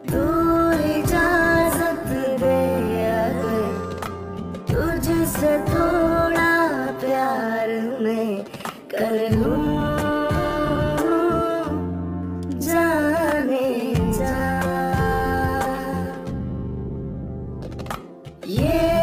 तू इजाजत दे अगर तुझसे थोड़ा प्यार मैं कर लूं, जाने जा। ये